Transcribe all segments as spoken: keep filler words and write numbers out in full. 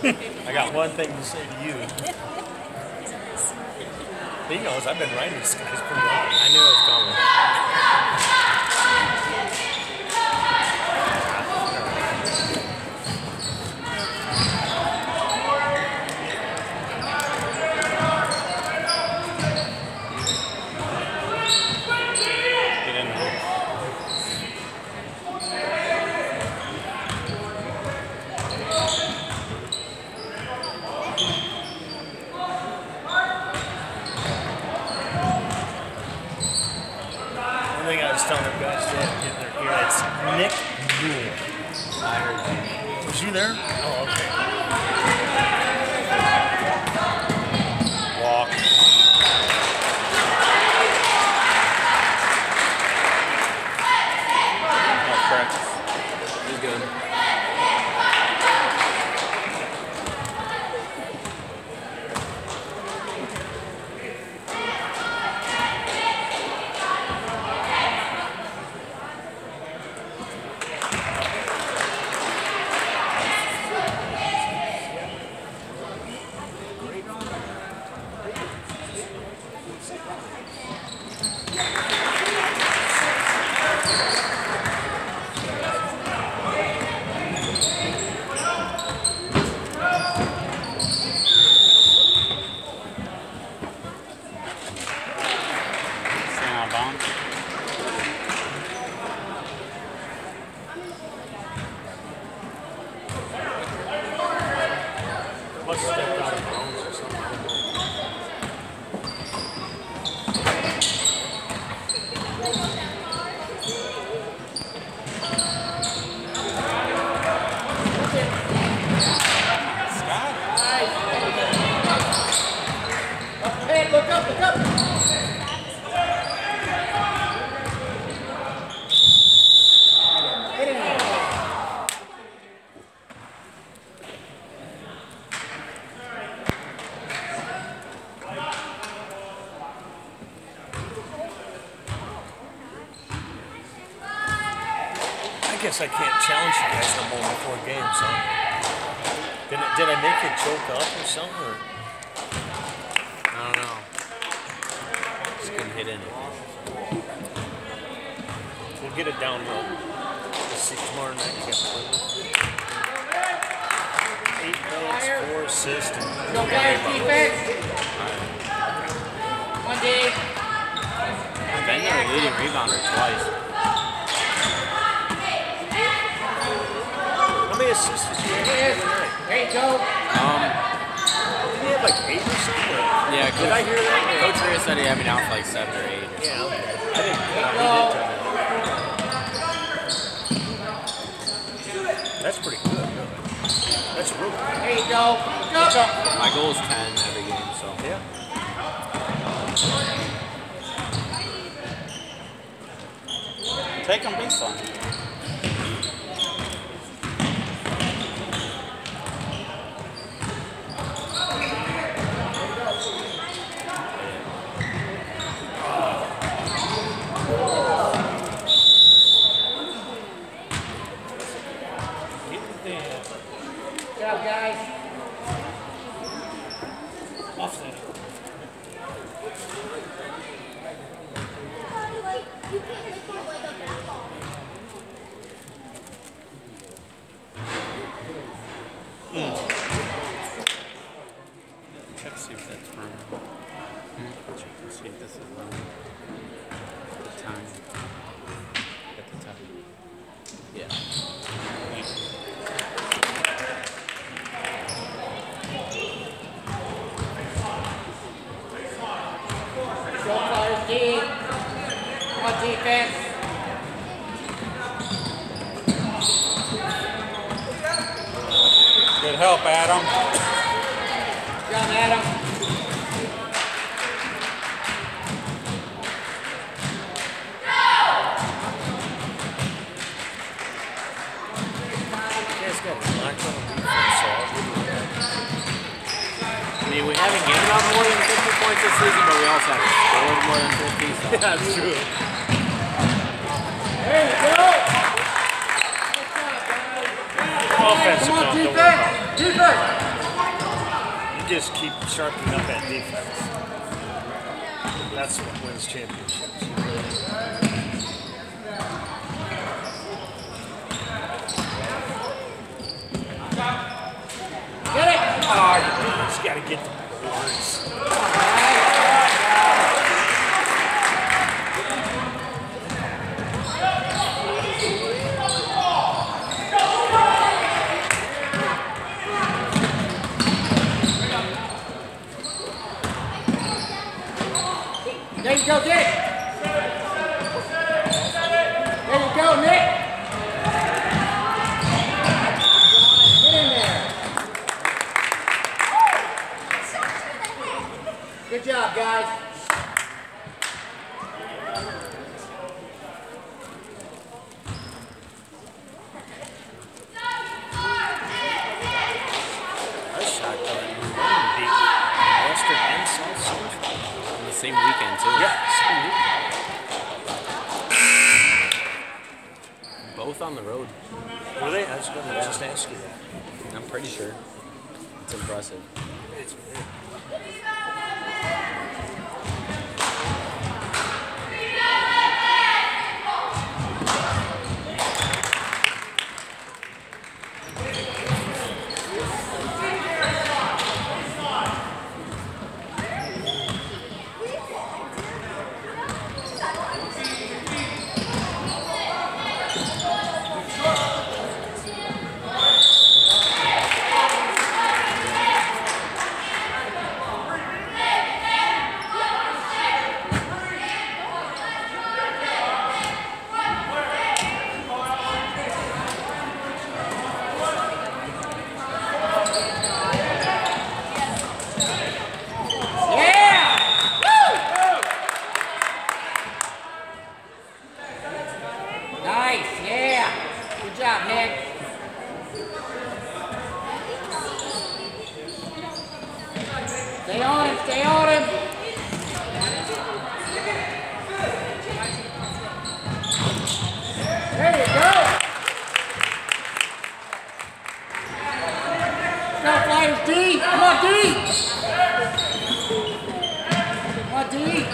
I got one thing to say to you. He knows I've been riding these guys pretty hard. I knew it was coming. Get in there. One thing I was telling them guys to get their ear, it's Nick Newell. I heard you. Was you there? Oh, okay. Walk. Oh, practice. He's good. Must have stepped out of bounds or something. Scott? Hey, look up, look up! I guess I can't challenge you guys no more before games, huh? Did I, did I make you choke up or something? Or? I don't know. Just couldn't hit anything. We'll get it downhill. Let's see, tomorrow night you got to play with. Eight points, four assists, and Go guys, defense! One day. I've been their leading rebounder twice. how many assists did you have the other night? There you go. Um, Did he have like eight or something? yeah, Did I hear that? Coach Rhea said he had me down for like seven or eight. Or Yeah, okay. I didn't know. He did tell me. That's pretty good, really. That's real good. There you go. Look up. My goal is ten every game, so. Yeah. Take them, be fun. Good job, guys. Offset. Check to see if that's firm. Check to see if this is low. The time. At the top. Yeah. Go Flyers D. On defense. Good help, Adam. Good job, Adam. You guys got locked on defense, so I'll give you that. I mean, we haven't given up more than fifty points this season, but we also haven't scored more than fifty. So. Yeah, that's true. There you go. Offensive, Come on, don't worry about it. defense. Defense. just keep sharpening up that defense. That's what wins championships. Get it! Oh, you just got to get the boards. There you go, Dick. There you go, Nick. Get in there. Good job, guys. I shot beat Western and South Central. The same weekend too. Yeah, same weekend. Both on the road. Were they? I was going to just ask you that. I'm pretty sure. It's impressive. It's weird. Nice, yeah. Good job, Nick. Stay on him, stay on him. There you go. Go, Flyers, D. Come on, D. Come on, D.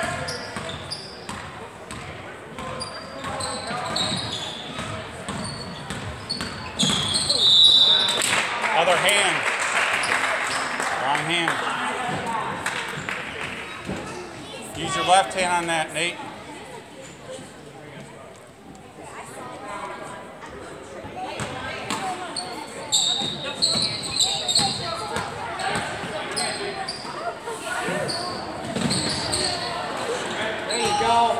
Other hand. Wrong hand. Use your left hand on that, Nate. There you go.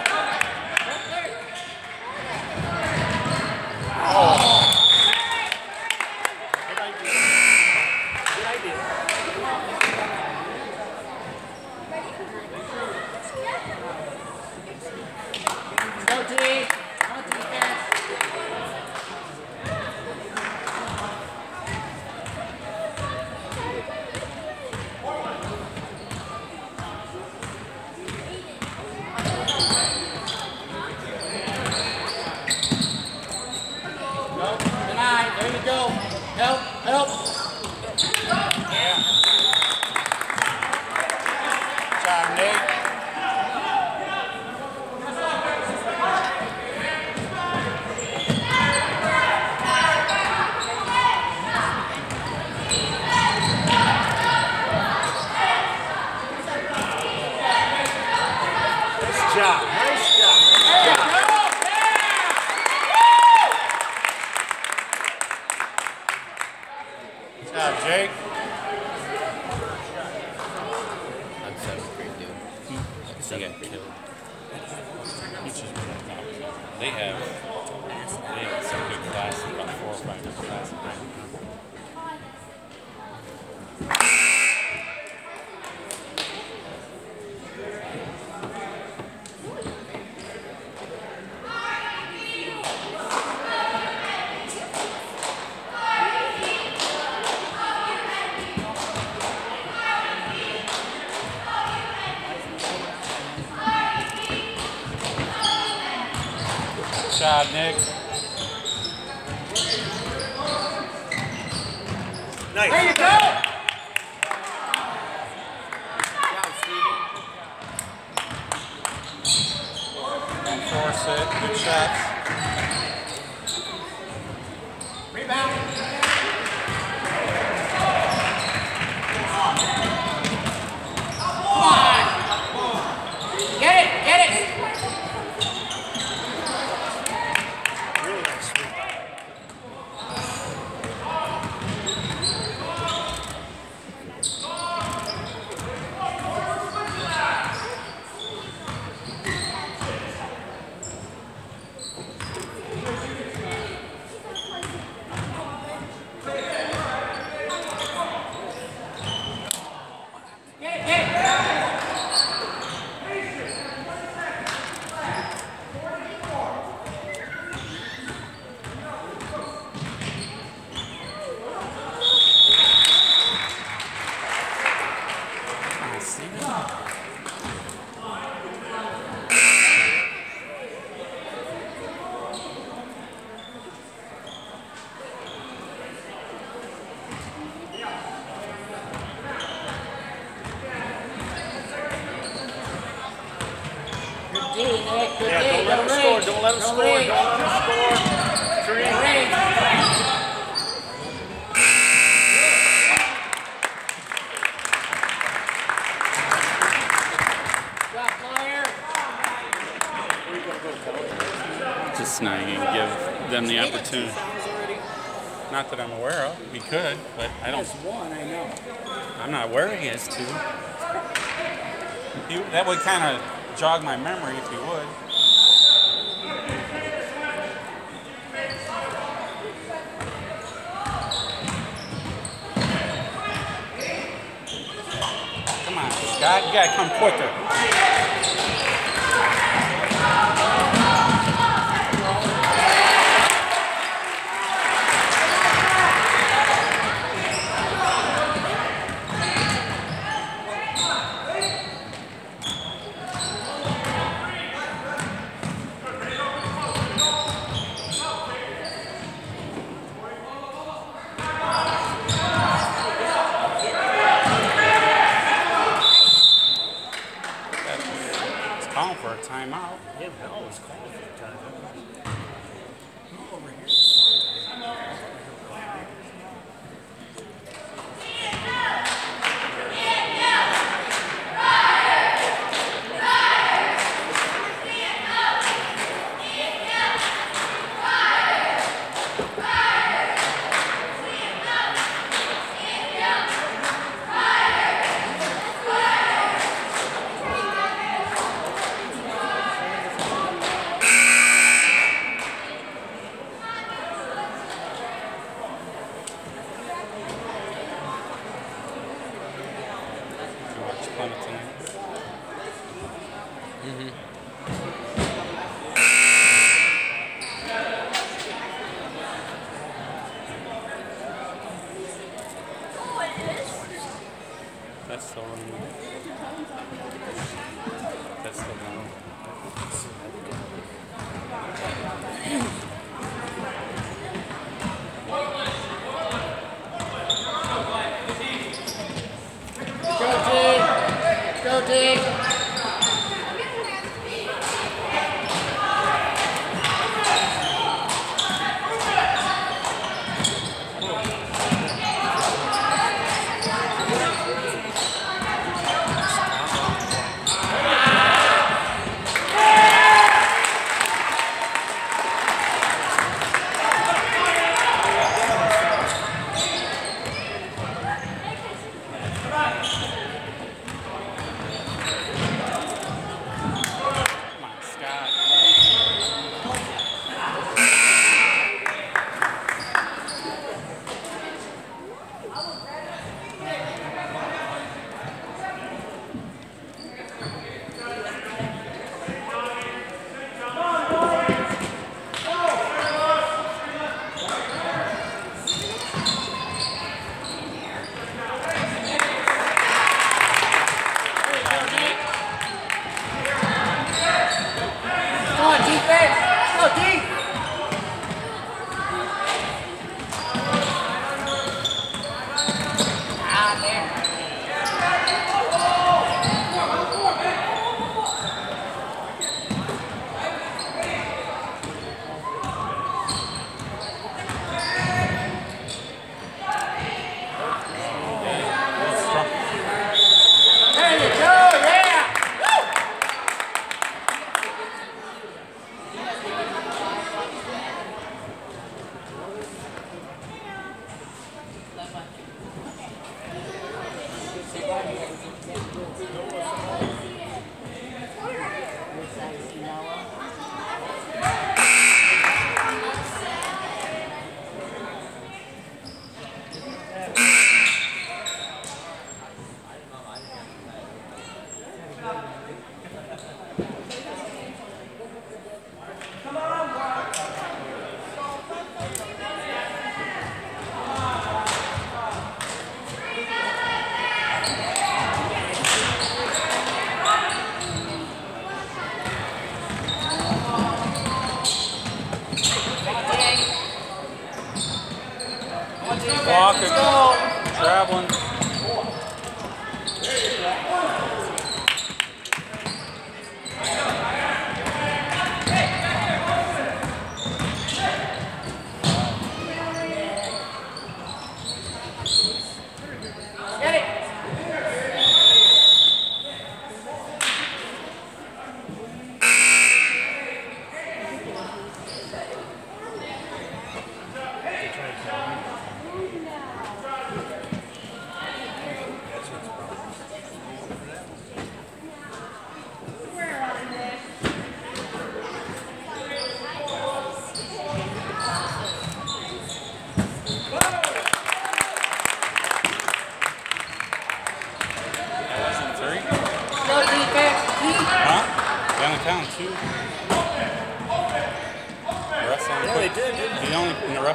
Go, D. On defense. Go, deny. There you go. Help, help. Yeah. Good job, Nate. Nice job. Nice job. There you go. Good job, Jake. I'm seventh grade, dude. They got killed. They have, they have some good classes, about four or five different classes. Good job, Nick. Nice. There you go. D, Nick. Good Yeah, D. don't let him score. reach. Don't let him Don't score. reach. Don't let him score. Three. Don't reach. Shot flyer. Where you gonna go, Kelly? Just snagging, give them the opportunity. Not that I'm aware of. We could, but I don't. That's one, I know. I'm not aware he has two. He, that would kind of jog my memory if he would. Come on, Scott, you gotta come quicker. Calling for a timeout. Yeah, Mel was calling for the time. Over here. You watch Plymouth tonight? That's the one. That's the one. Go team. Go team. Come on, Scott. Come on, defense. Go deep. Ah, man. There you go, yeah. Woo! Walker, traveling.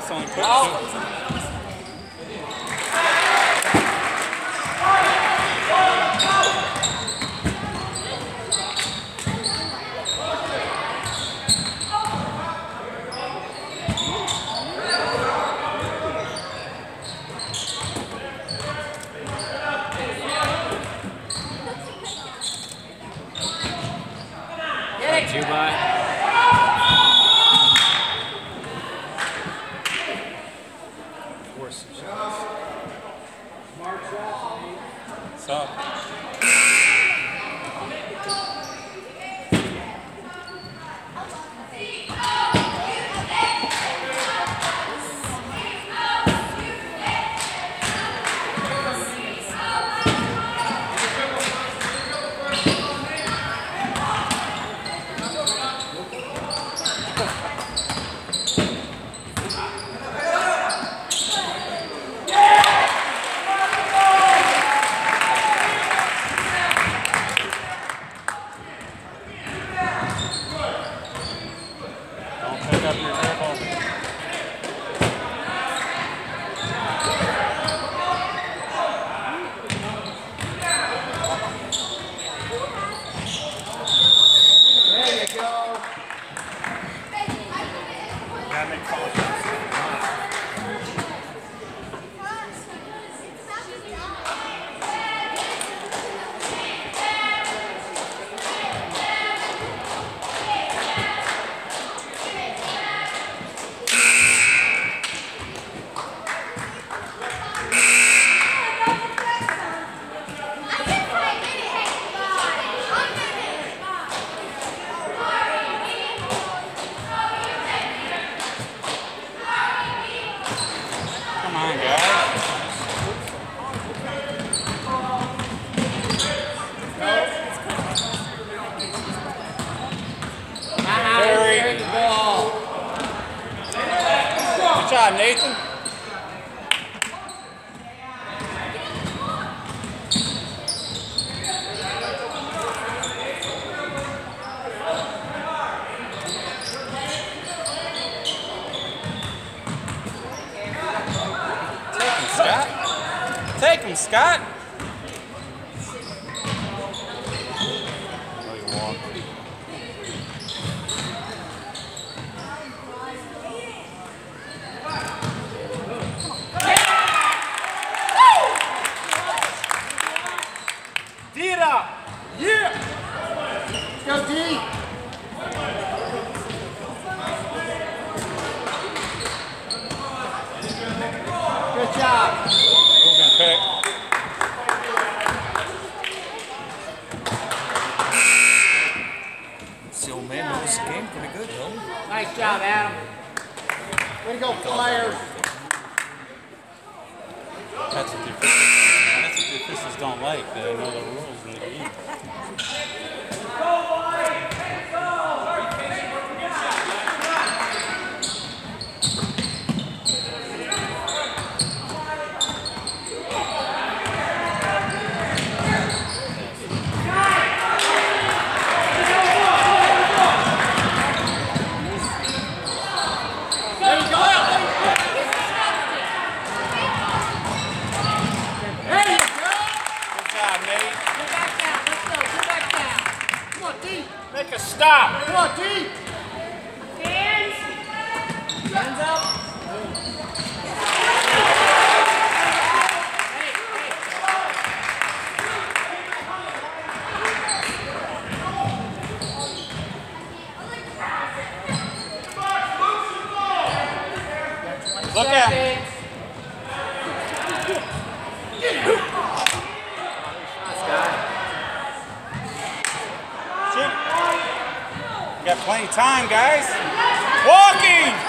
Chris only put Out. two. Get it. Juba. Force the shots. What's up? Don't pick up your dribble. There you go. Gotta make college shots. Come on, guys. Terry. There's the ball. Good job, Nathan. Take him, Scott. Take him, Scott. Oh, you won't. Dita! Yeah! Go D. Good job. Moving pick. This old man knows the game pretty good, though. Nice job, Adam. Way to go, Flyers. That's what the officials, that's what the officials don't like. They know the rules in the game. There you go. There you go. Good job, Nate. Get back down. Let's go. Get back down. Come on, D. Make a stop! Come on, D. Hands. Hands up. Hey, hey. Look at him. Shoot. Got plenty of time, guys. Walking!